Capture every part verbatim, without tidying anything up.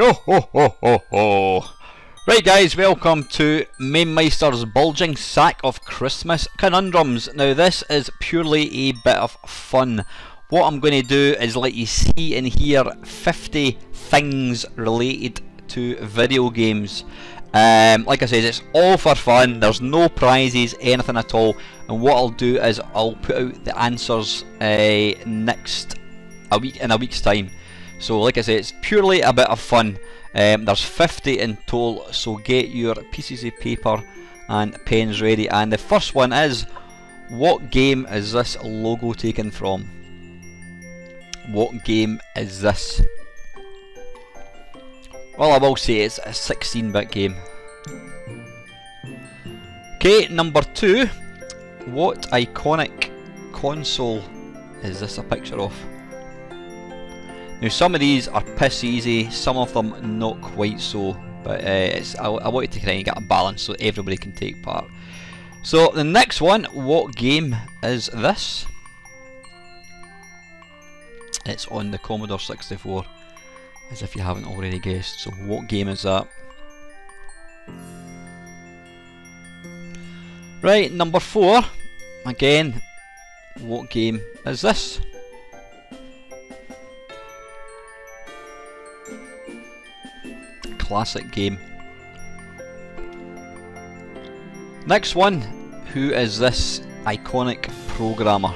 Yo ho ho ho ho! Right guys, welcome to Mamemeister's Bulging Sack of Christmas Conundrums. Now this is purely a bit of fun. What I'm going to do is let you see and hear fifty things related to video games. Um, like I said, it's all for fun, there's no prizes, anything at all, and what I'll do is I'll put out the answers uh, next a week in a week's time. So like I say, it's purely a bit of fun. Um, there's fifty in total, so get your pieces of paper and pens ready. And the first one is, what game is this logo taken from? What game is this? Well, I will say it's a sixteen bit game. Okay, number two. What iconic console is this a picture of? Now some of these are piss easy, some of them not quite so, but uh, it's, I, I wanted to kind of get a balance so everybody can take part. So the next one, what game is this? It's on the Commodore sixty-four, as if you haven't already guessed. So what game is that? Right, number four, again, what game is this? Classic game. Next one, who is this iconic programmer?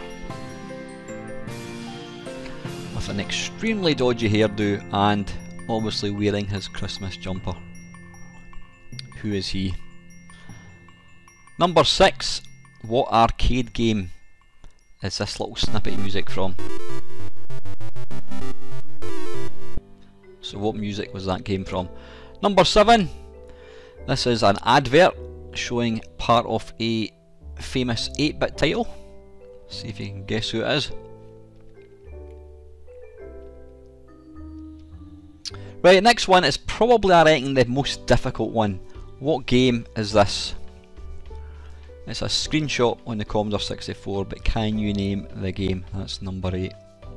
With an extremely dodgy hairdo and obviously wearing his Christmas jumper. Who is he? Number six, what arcade game is this little snippet of music from? So what music was that game from? Number seven, this is an advert showing part of a famous eight bit title. See if you can guess who it is. Right, next one is probably, I reckon, the most difficult one. What game is this? It's a screenshot on the Commodore sixty-four, but can you name the game? That's number eight.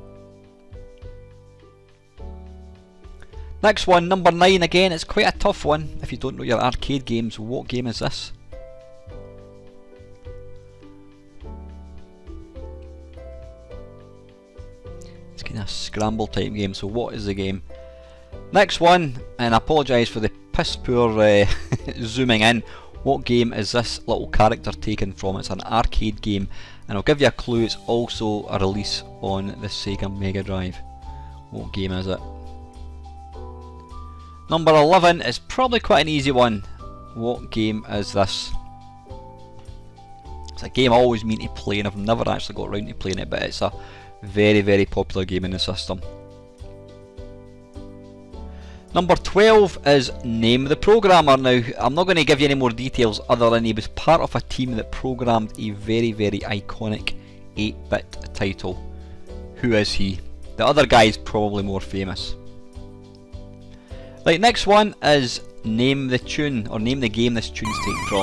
Next one, number nine, again, it's quite a tough one if you don't know your arcade games. What game is this? It's kind of a scramble type game, so what is the game? Next one, and I apologise for the piss poor uh, zooming in. What game is this little character taken from? It's an arcade game, and I'll give you a clue, it's also a release on the Sega Mega Drive. What game is it? Number eleven is probably quite an easy one. What game is this? It's a game I always mean to play and I've never actually got around to playing it, but it's a very very popular game in the system. Number twelve is name the programmer. Now I'm not going to give you any more details other than he was part of a team that programmed a very very iconic eight bit title. Who is he? The other guy is probably more famous. Right, next one is name the tune, or name the game this tune's taken from.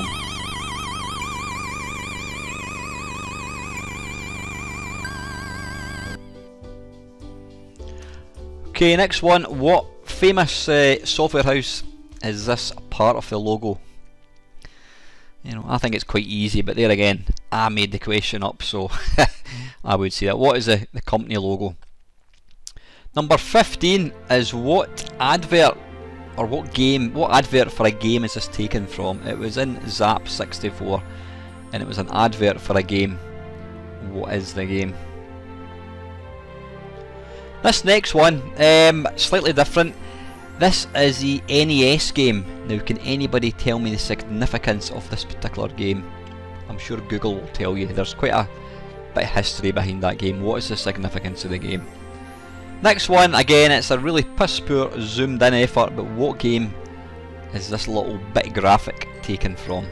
Okay, next one, what famous uh, software house is this part of the logo? You know, I think it's quite easy, but there again, I made the question up, so I would say that. What is the, the company logo? Number fifteen is what advert or what game, what advert for a game is this taken from? It was in Zap sixty-four and it was an advert for a game. What is the game? This next one, um, slightly different. This is the N E S game. Now can anybody tell me the significance of this particular game? I'm sure Google will tell you. There's quite a bit of history behind that game. What is the significance of the game? Next one, again, it's a really piss poor zoomed in effort, but what game is this little bit graphic taken from?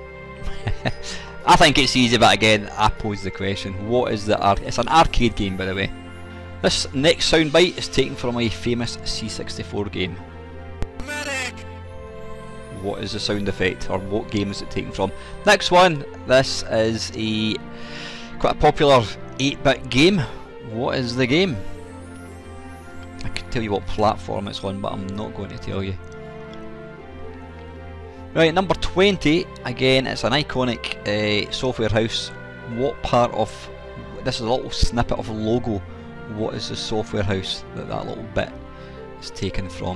I think it's easy, but again, I pose the question. What is the arc? It's an arcade game, by the way. This next soundbite is taken from a famous C sixty-four game. Medic! What is the sound effect, or what game is it taken from? Next one, this is a quite a popular eight bit game. What is the game? I could tell you what platform it's on, but I'm not going to tell you. Right, number twenty, again, it's an iconic uh, software house. What part of, this is a little snippet of logo, what is the software house that that little bit is taken from?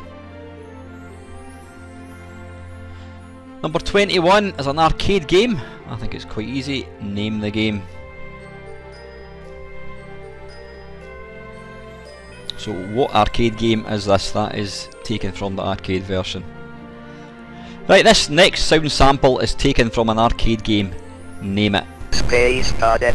Number twenty-one is an arcade game. I think it's quite easy. Name the game. So what arcade game is this that is taken from the arcade version? Right, this next sound sample is taken from an arcade game. Name it. Space Cadet.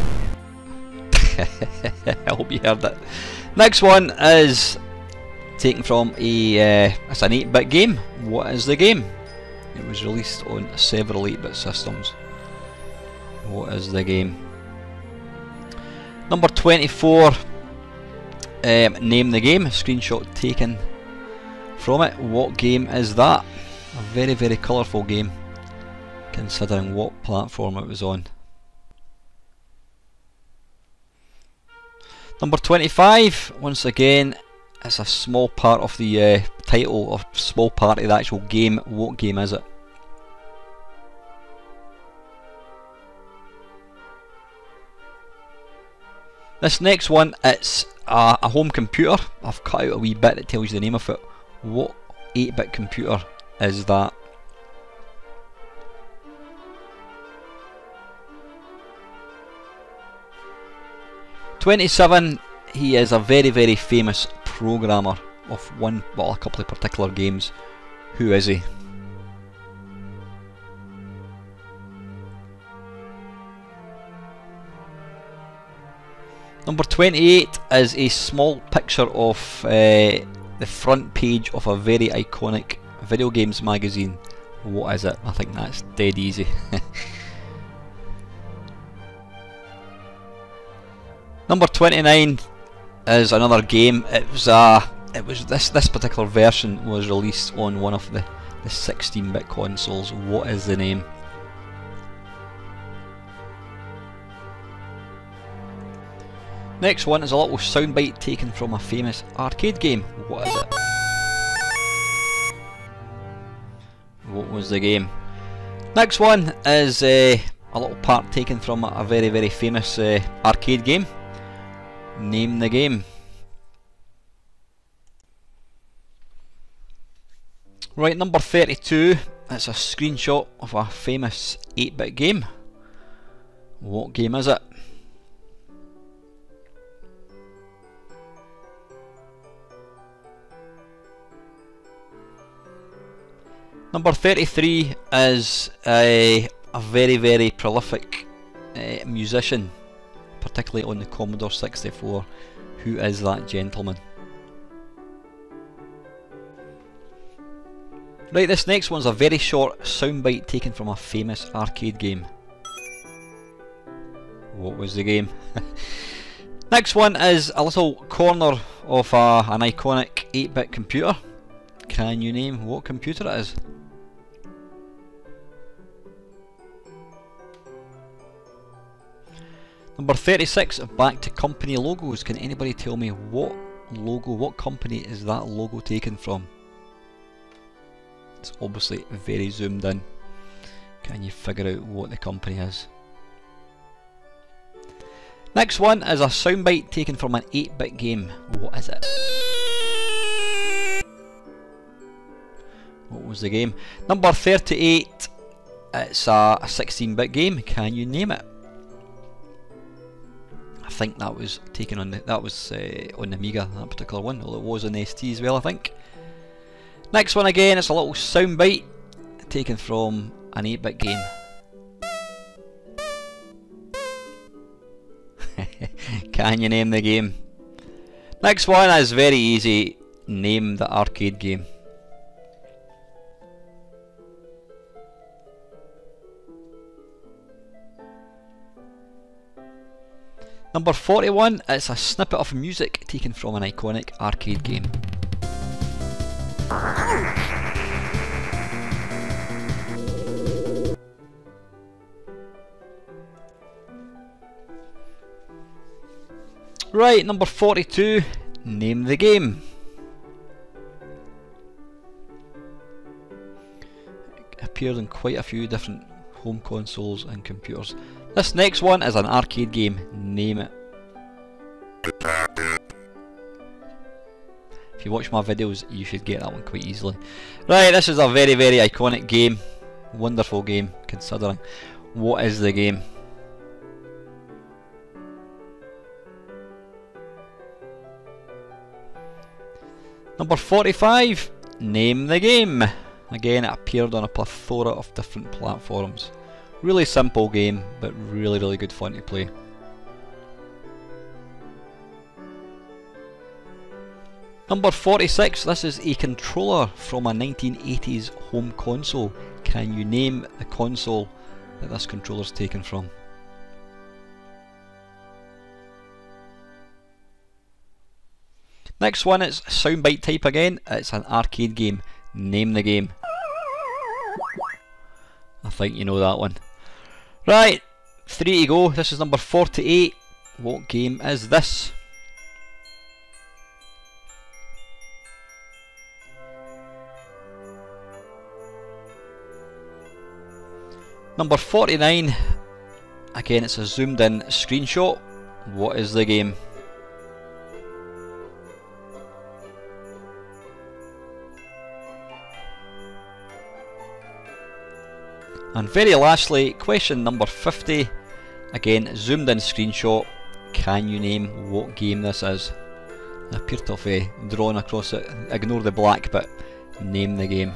I hope you heard that. Next one is taken from a, uh, it's an eight bit game. What is the game? It was released on several eight bit systems. What is the game? Number twenty-four, um, name the game. Screenshot taken from it. What game is that? A very very colourful game, considering what platform it was on. Number twenty-five, once again, it's a small part of the uh, title, or small part of the actual game. What game is it? This next one, it's a, a home computer. I've cut out a wee bit that tells you the name of it. What eight bit computer is that? twenty-seven, he is a very very famous programmer of one, well, a couple of particular games. Who is he? Number twenty-eight is a small picture of uh, the front page of a very iconic video games magazine. What is it? I think that's dead easy. Number twenty-nine is another game. It was uh, it was this this particular version was released on one of the the sixteen bit consoles. What is the name? Next one is a little soundbite taken from a famous arcade game. What is it? What was the game? Next one is uh, a little part taken from a very very famous uh, arcade game. Name the game. Right, number thirty-two, it's a screenshot of a famous eight bit game. What game is it? Number thirty-three is a, a very very prolific uh, musician, particularly on the Commodore sixty-four. Who is that gentleman? Right, this next one's a very short soundbite taken from a famous arcade game. What was the game? Next one is a little corner of a, an iconic eight bit computer. Can you name what computer it is? Number thirty-six, back to company logos. Can anybody tell me what logo, what company is that logo taken from? It's obviously very zoomed in. Can you figure out what the company is? Next one is a soundbite taken from an eight bit game. What is it? What was the game? Number thirty-eight, it's a sixteen bit game. Can you name it? I think that was taken on the, that was uh, on the Amiga, that particular one, although it was on the S T as well, I think. Next one again, it's a little soundbite taken from an eight bit game. Can you name the game? Next one is very easy. Name the arcade game. Number forty-one, it's a snippet of music taken from an iconic arcade game. Right, number forty-two, name the game. appeared in quite a few different home consoles and computers. This next one is an arcade game. Name it. If you watch my videos, you should get that one quite easily. Right, this is a very, very iconic game. Wonderful game, considering. What is the game? Number forty-five. Name the game. Again, it appeared on a plethora of different platforms. Really simple game, but really, really good fun to play. Number forty-six. This is a controller from a nineteen eighties home console. Can you name the console that this controller's taken from? Next one is soundbite type again. It's an arcade game. Name the game. I think you know that one. Right, three to go. This is number forty-eight. What game is this? Number forty-nine. Again, it's a zoomed in screenshot. What is the game? And very lastly, question number fifty. Again, zoomed in screenshot. Can you name what game this is? I appear to have uh, drawn across it. Ignore the black, but name the game.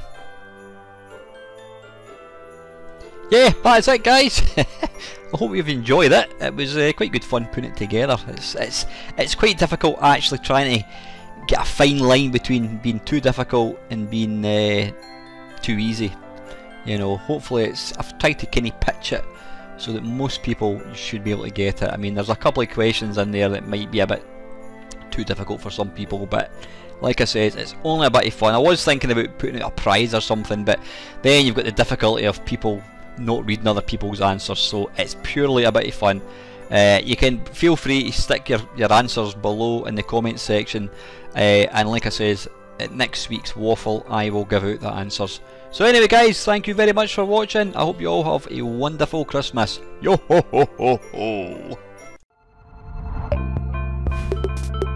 Yeah, that's it, guys. I hope you've enjoyed it. It was uh, quite good fun putting it together. It's it's it's quite difficult actually trying to get a fine line between being too difficult and being uh, too easy. You know, hopefully it's. I've tried to kind of pitch it so that most people should be able to get it. I mean, there's a couple of questions in there that might be a bit too difficult for some people, but like I said, it's only a bit of fun. I was thinking about putting out a prize or something, but then you've got the difficulty of people not reading other people's answers, so it's purely a bit of fun. Uh, you can feel free to stick your, your answers below in the comment section, uh, and like I says, at next week's waffle I will give out the answers. So anyway guys, thank you very much for watching. I hope you all have a wonderful Christmas. Yo ho ho ho ho.